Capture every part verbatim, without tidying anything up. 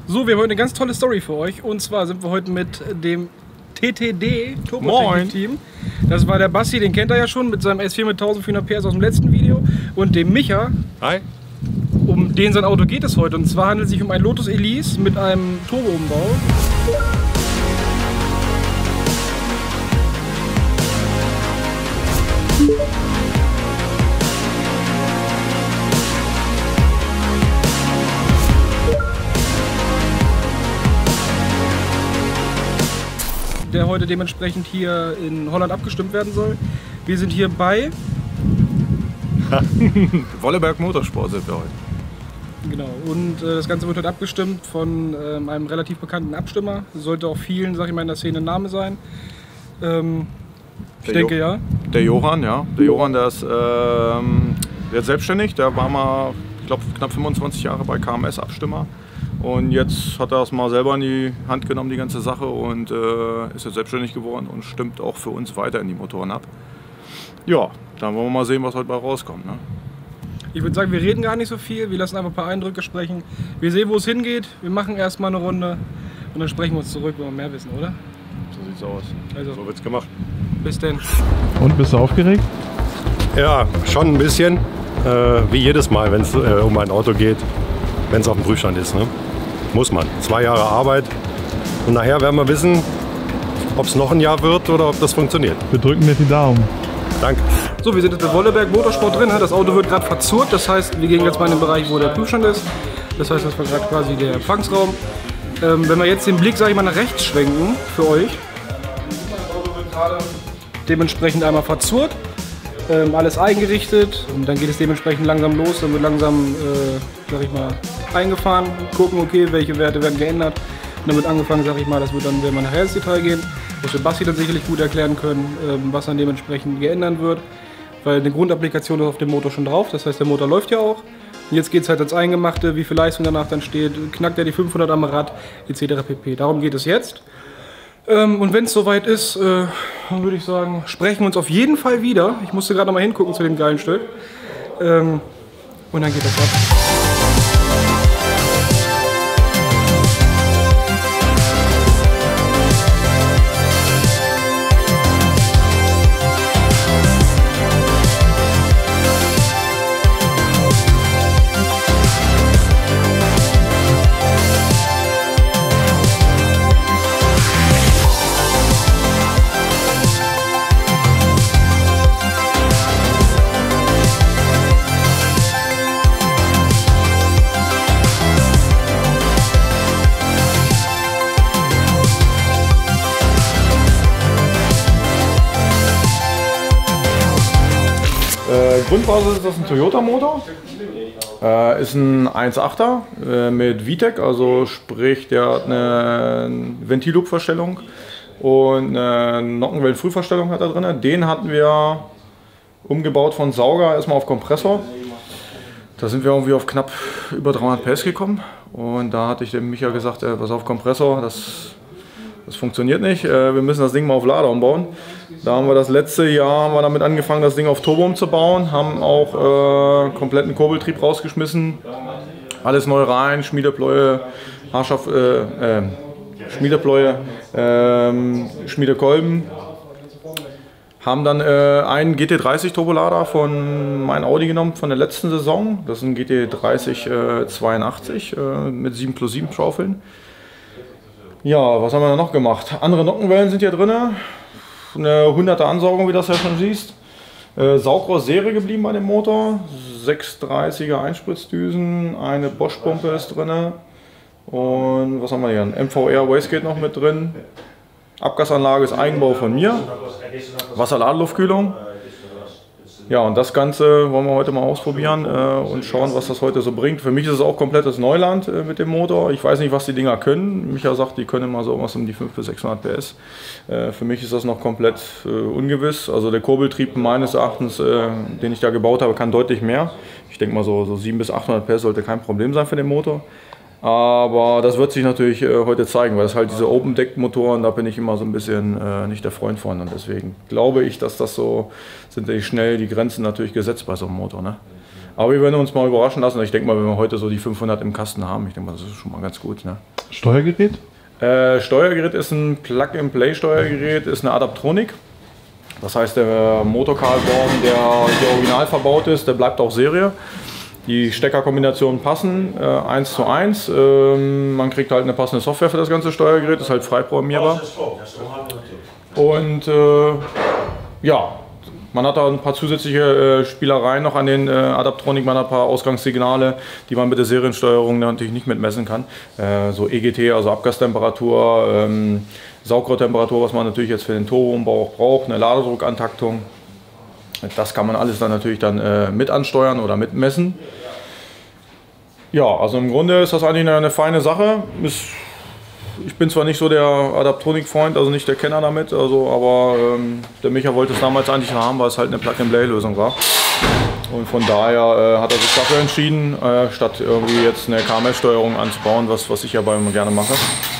So, wir haben heute eine ganz tolle Story für euch. Und zwar sind wir heute mit dem T T D Turbotechnik-Team. Das war der Basti, den kennt er ja schon mit seinem S vier mit eintausendvierhundert P S aus dem letzten Video. Und dem Micha. Hi. Um den sein Auto geht es heute. Und zwar handelt es sich um ein Lotus Elise mit einem Turbo-Umbau. Der heute dementsprechend hier in Holland abgestimmt werden soll. Wir sind hier bei Wolleberg Motorsport sind wir heute. Genau, und äh, das Ganze wird heute abgestimmt von ähm, einem relativ bekannten Abstimmer. Sollte auch vielen, sag ich mal, in der Szene ein Name sein. Ähm, ich Der denke jo ja. Der Johann, ja. Der Johann, der ist ähm, jetzt selbstständig. Der war mal, ich glaube, knapp fünfundzwanzig Jahre bei K M S Abstimmer. Und jetzt hat er es mal selber in die Hand genommen, die ganze Sache, und äh, ist jetzt selbstständig geworden und stimmt auch für uns weiter in die Motoren ab. Ja, dann wollen wir mal sehen, was heute bei rauskommt. Ne? Ich würde sagen, wir reden gar nicht so viel, wir lassen einfach ein paar Eindrücke sprechen. Wir sehen, wo es hingeht, wir machen erstmal eine Runde und dann sprechen wir uns zurück, wenn wir mehr wissen, oder? So sieht's aus. Also, so wird's gemacht. Bis denn. Und, bist du aufgeregt? Ja, schon ein bisschen. Äh, wie jedes Mal, wenn es äh, um ein Auto geht, wenn es auf dem Prüfstand ist. Ne? Muss man. Zwei Jahre Arbeit. Und nachher werden wir wissen, ob es noch ein Jahr wird oder ob das funktioniert. Wir drücken dir die Daumen. Danke. So, wir sind jetzt bei Wolleberg Motorsport drin. Das Auto wird gerade verzurrt. Das heißt, wir gehen jetzt mal in den Bereich, wo der Prüfstand ist. Das heißt, das war gerade quasi der Empfangsraum. Ähm, wenn wir jetzt den Blick, sage ich mal, nach rechts schwenken für euch. Das Auto wird gerade dementsprechend einmal verzurrt. Ähm, alles eingerichtet. Und dann geht es dementsprechend langsam los. Dann wird langsam, äh, sag ich mal, eingefahren. Gucken, okay, welche Werte werden geändert. Und dann wird angefangen, sag ich mal, das wird dann, wenn wir nachher ins Detail gehen, was wir Basti dann sicherlich gut erklären können, ähm, was dann dementsprechend geändert wird. Weil eine Grundapplikation ist auf dem Motor schon drauf. Das heißt, der Motor läuft ja auch. Und jetzt geht es halt ans Eingemachte, wie viel Leistung danach dann steht, knackt er die fünfhundert am Rad, et cetera pp. Darum geht es jetzt. Ähm, und wenn es soweit ist, äh, dann würde ich sagen, sprechen wir uns auf jeden Fall wieder. Ich musste gerade noch mal hingucken zu dem geilen Stück. Ähm, und dann geht das ab. Äh, Grundbasis ist das ein Toyota-Motor. Äh, ist ein eins Komma achter äh, mit V TEC, also sprich, der hat eine Ventilluftverstellung und eine Nockenwellen-Frühverstellung hat er drin. Den hatten wir umgebaut von Sauger erstmal auf Kompressor. Da sind wir irgendwie auf knapp über dreihundert P S gekommen. Und da hatte ich dem Micha gesagt, äh, pass auf, Kompressor, das, das funktioniert nicht. Äh, wir müssen das Ding mal auf Lader umbauen. Da haben wir das letzte Jahr haben wir damit angefangen, das Ding auf Turbo umzubauen, haben auch äh, kompletten Kurbeltrieb rausgeschmissen, alles neu rein, Schmiedepläue, Haarschaft, äh, äh, Schmiedepläue, äh, Schmiedekolben. Haben dann äh, einen G T dreißig Turbolader von meinem Audi genommen von der letzten Saison. Das ist ein G T dreißig äh, zweiundachtzig äh, mit sieben plus sieben Schaufeln. Ja, was haben wir da noch gemacht? Andere Nockenwellen sind hier drin. Eine hunderter Ansaugung, wie du das ja schon siehst. Äh, Saugrohr-Serie geblieben bei dem Motor. sechshundertdreißiger Einspritzdüsen, eine Bosch-Pumpe ist drin. Und was haben wir hier? Ein M V R Wastegate noch mit drin. Abgasanlage ist Eigenbau von mir. Wasserladeluftkühlung. Ja, und das Ganze wollen wir heute mal ausprobieren äh, und schauen, was das heute so bringt. Für mich ist es auch komplettes Neuland äh, mit dem Motor. Ich weiß nicht, was die Dinger können. Micha sagt, die können immer so irgendwas um die fünfhundert bis sechshundert P S. Äh, für mich ist das noch komplett äh, ungewiss. Also der Kurbeltrieb meines Erachtens, äh, den ich da gebaut habe, kann deutlich mehr. Ich denke mal so, so siebenhundert bis achthundert P S sollte kein Problem sein für den Motor. Aber das wird sich natürlich äh, heute zeigen, weil das halt diese Open-Deck-Motoren, da bin ich immer so ein bisschen äh, nicht der Freund von. Und deswegen glaube ich, dass das so, sind die schnell die Grenzen natürlich gesetzt bei so einem Motor. Ne? Aber wir werden uns mal überraschen lassen. Ich denke mal, wenn wir heute so die fünfhundert im Kasten haben, ich denke mal, das ist schon mal ganz gut. Ne? Steuergerät? Äh, Steuergerät ist ein Plug-and-Play-Steuergerät, ist eine Adaptronik. Das heißt, der Motorkarlborn, der hier original verbaut ist, der bleibt auch Serie. Die Steckerkombinationen passen äh, eins zu eins. Ähm, man kriegt halt eine passende Software für das ganze Steuergerät, ist halt frei programmierbar. Und äh, ja, man hat da ein paar zusätzliche äh, Spielereien noch an den äh, Adaptronik, man hat ein paar Ausgangssignale, die man mit der Seriensteuerung natürlich nicht mitmessen kann. Äh, so E G T, also Abgastemperatur, ähm, Saugrohrtemperatur, was man natürlich jetzt für den Turboumbau auch braucht, eine Ladedruckantaktung. Das kann man alles dann natürlich dann äh, mit ansteuern oder mitmessen. Ja, also im Grunde ist das eigentlich eine, eine feine Sache. Ist, ich bin zwar nicht so der Adaptronik-Freund, also nicht der Kenner damit, also, aber ähm, der Micha wollte es damals eigentlich haben, weil es halt eine Plug-and-Play-Lösung war. Und von daher äh, hat er sich dafür entschieden, äh, statt irgendwie jetzt eine K M S-Steuerung anzubauen, was, was ich ja bei ihm gerne mache.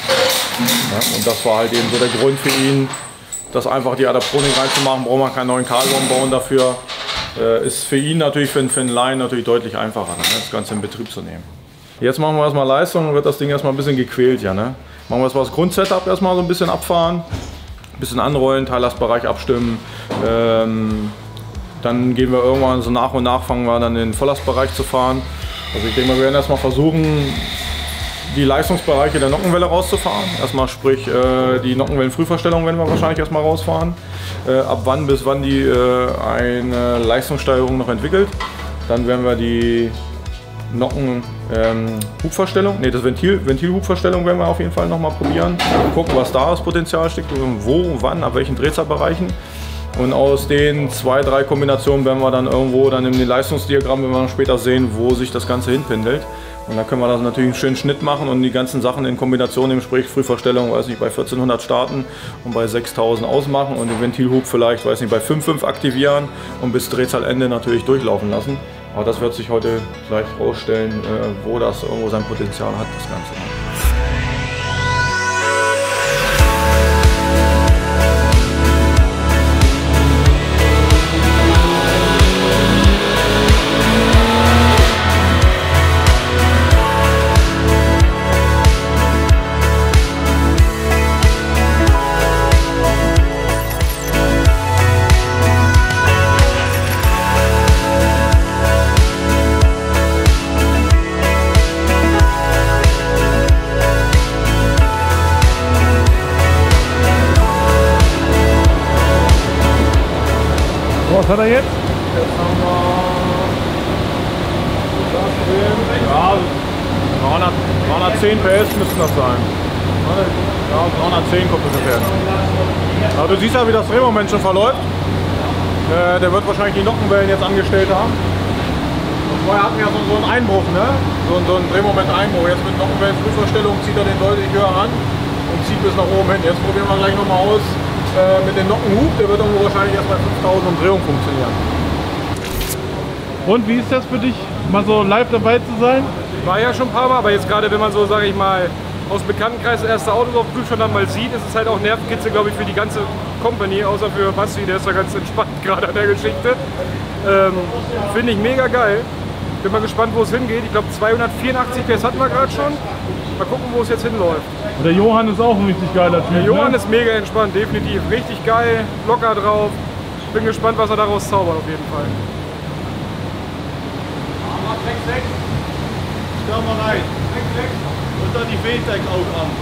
Ja, und das war halt eben so der Grund für ihn, das einfach die Adaptronik reinzumachen, braucht man keinen neuen Kabelbaum bauen dafür. Äh, ist für ihn natürlich, für, für einen Laien natürlich deutlich einfacher, ne, das Ganze in Betrieb zu nehmen. Jetzt machen wir erstmal Leistung und wird das Ding erstmal ein bisschen gequält. Ja, ne? Machen wir erstmal das Grundsetup erstmal so ein bisschen abfahren, ein bisschen anrollen, Teillastbereich abstimmen. Ähm, dann gehen wir irgendwann so nach und nach, fangen wir dann den Volllastbereich zu fahren. Also ich denke mal, wir werden erstmal versuchen, die Leistungsbereiche der Nockenwelle rauszufahren. Erstmal sprich äh, die Nockenwellen-Frühverstellung werden wir wahrscheinlich erstmal rausfahren. Äh, ab wann bis wann die äh, eine Leistungssteigerung noch entwickelt. Dann werden wir die Nocken-Hubverstellung, ähm, nee, das Ventil, Ventil-Hubverstellung werden wir auf jeden Fall noch mal probieren. Gucken, was da das Potenzial steckt, wo, wann, ab welchen Drehzahlbereichen. Und aus den zwei, drei Kombinationen werden wir dann irgendwo dann im Leistungsdiagramm, wenn wir dann später sehen, wo sich das Ganze hinpendelt. Und dann können wir das natürlich einen schönen Schnitt machen und die ganzen Sachen in Kombination, im Sprich Frühverstellung, weiß nicht, bei vierzehnhundert starten und bei sechstausend ausmachen und den Ventilhub vielleicht, weiß nicht, bei fünf Komma fünf aktivieren und bis Drehzahlende natürlich durchlaufen lassen. Aber das wird sich heute gleich rausstellen, wo das irgendwo sein Potenzial hat, das Ganze. Was hat er jetzt? Jetzt haben wir ja, dreihundert, dreihundertzehn P S müssten das sein. Ja, dreihundertzehn kommt ungefähr. Ja, du siehst ja, wie das Drehmoment schon verläuft. Äh, der wird wahrscheinlich die Nockenwellen jetzt angestellt haben. Und vorher hatten wir ja so, so einen Einbruch, ne? So, so einen Drehmoment-Einbruch. Jetzt mit Nockenwellen-Frühverstellung zieht er den deutlich höher an und zieht bis nach oben hin. Jetzt probieren wir gleich nochmal aus. Mit dem Nockenhub, der wird irgendwo wahrscheinlich erst bei fünftausend Umdrehungen funktionieren. Und wie ist das für dich, mal so live dabei zu sein? War ja schon ein paar Mal, aber jetzt gerade, wenn man so, sage ich mal, aus dem Bekanntenkreis das erste Auto auf dem Prüfstand dann mal sieht, ist es halt auch Nervenkitzel, glaube ich, für die ganze Company, außer für Basti, der ist ja ganz entspannt gerade an der Geschichte. Ähm, Finde ich mega geil. Bin mal gespannt, wo es hingeht. Ich glaube, zweihundertvierundachtzig P S hatten wir gerade schon. Mal gucken, wo es jetzt hinläuft. Und der Johann ist auch ein richtig geiler Typ. Der Johann ne? ist mega entspannt, definitiv. Richtig geil, locker drauf. Bin gespannt, was er daraus zaubert auf jeden Fall. sechs sechs. Stell mal rein. sechs sechs. Und dann die V TEC auch an.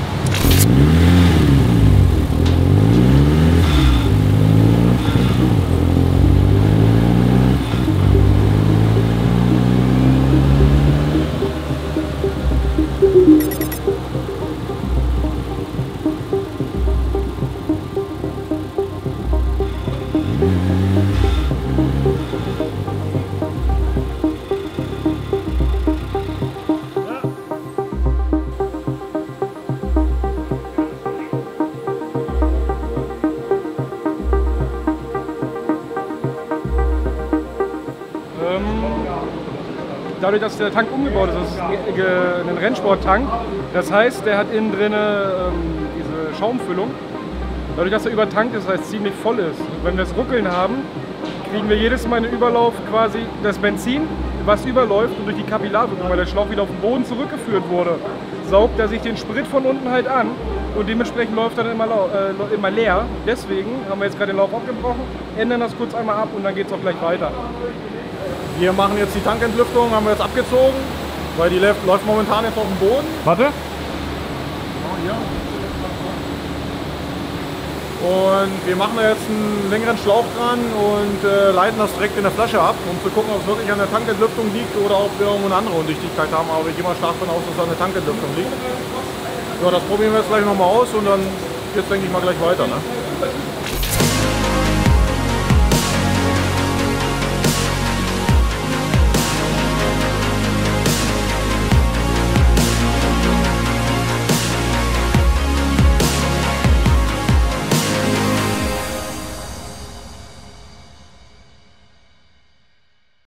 Dadurch, dass der Tank umgebaut ist, das ist ein Rennsporttank. Das heißt, der hat innen drin ähm, diese Schaumfüllung. Dadurch, dass er übertankt ist, das heißt ziemlich voll ist. Wenn wir das Ruckeln haben, kriegen wir jedes Mal einen Überlauf quasi das Benzin, was überläuft und durch die Kapillarwirkung, weil der Schlauch wieder auf den Boden zurückgeführt wurde, saugt er sich den Sprit von unten halt an und dementsprechend läuft er dann immer, äh, immer leer. Deswegen haben wir jetzt gerade den Lauf abgebrochen, ändern das kurz einmal ab und dann geht es auch gleich weiter. Wir machen jetzt die Tankentlüftung, haben wir jetzt abgezogen, weil die läuft, läuft momentan jetzt auf dem Boden. Warte. Und wir machen da jetzt einen längeren Schlauch dran und äh, leiten das direkt in der Flasche ab, um zu gucken, ob es wirklich an der Tankentlüftung liegt oder ob wir irgendwo eine andere Undichtigkeit haben. Aber ich gehe mal stark davon aus, dass es an der Tankentlüftung liegt. Ja, das probieren wir jetzt gleich nochmal aus und dann geht es, denke ich mal, gleich weiter. Ne?